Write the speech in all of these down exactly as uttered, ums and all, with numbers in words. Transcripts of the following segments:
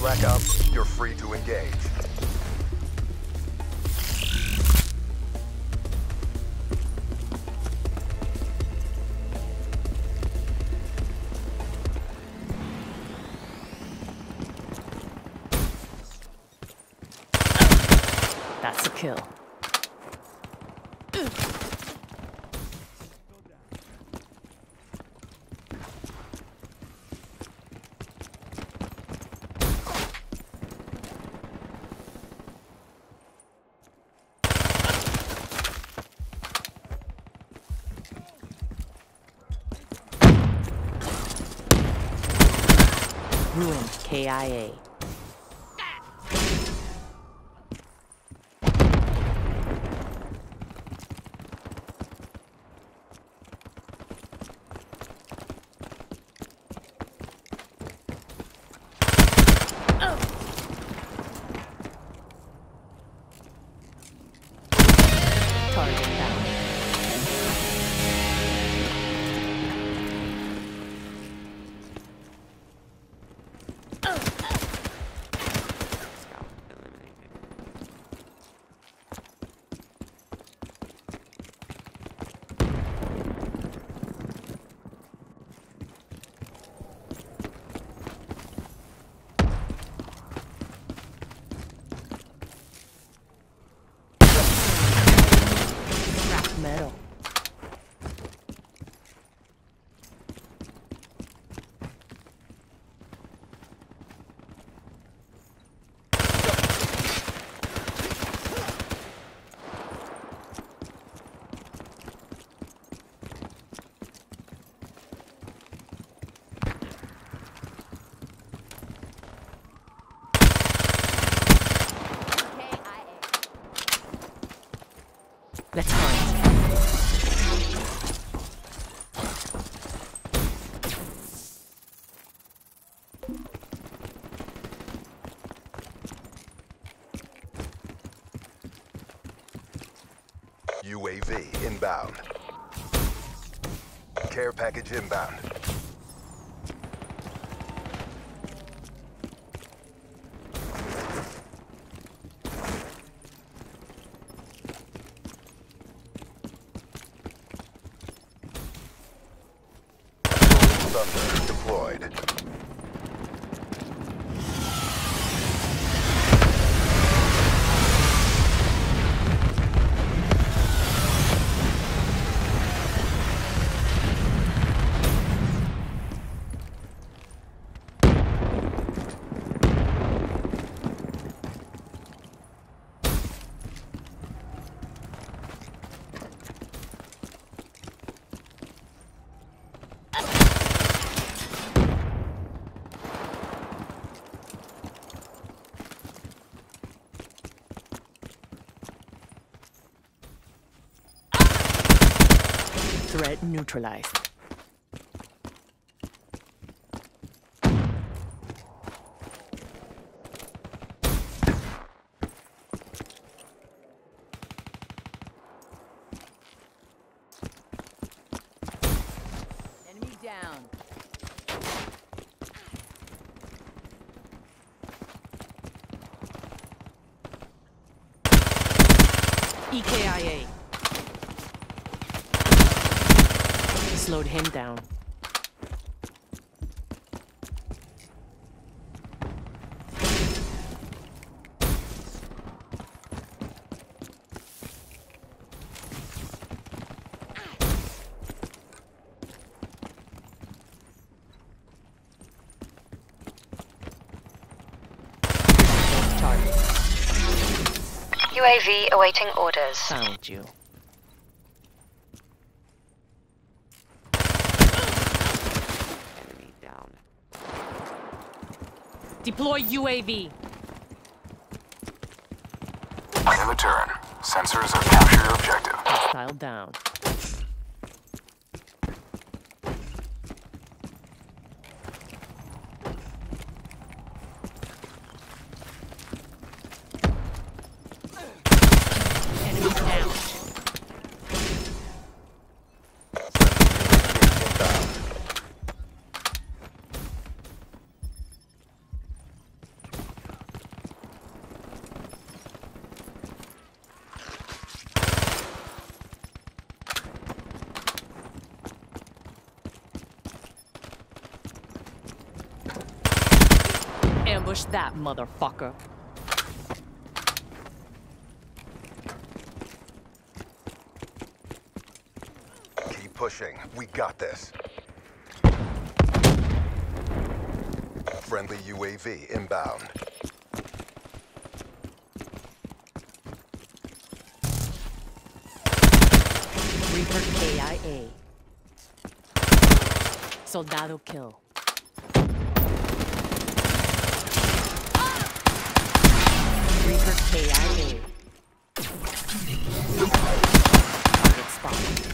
back up, you're free to engage. That's a kill. Ruined K I A. Target down. Scrap metal. Let's hunt. U A V inbound. Care package inbound. Thunder deployed. Threat neutralized. Enemy down. E K I A. Slowed him down. Target. U A V awaiting orders. Found you. Enemy down. Deploy U A V. In return, sensors have captured your objective. Hostile down. Enemy down. Inbound. Ambush that motherfucker. Keep pushing. We got this. Friendly U A V inbound. Reaper K I A. Soldado kill. Reaper K I A. Target spotted.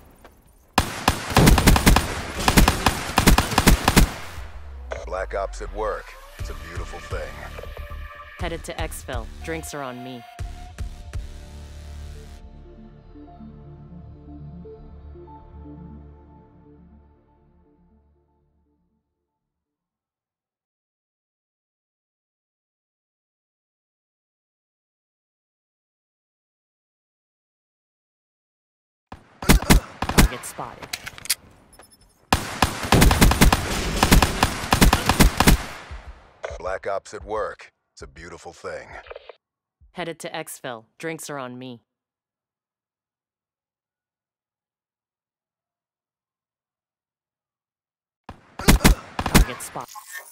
Black Ops at work. It's a beautiful thing. Headed to Exfil. Drinks are on me. Target spotted. Black Ops at work. It's a beautiful thing. Headed to Exfil. Drinks are on me. Target spot.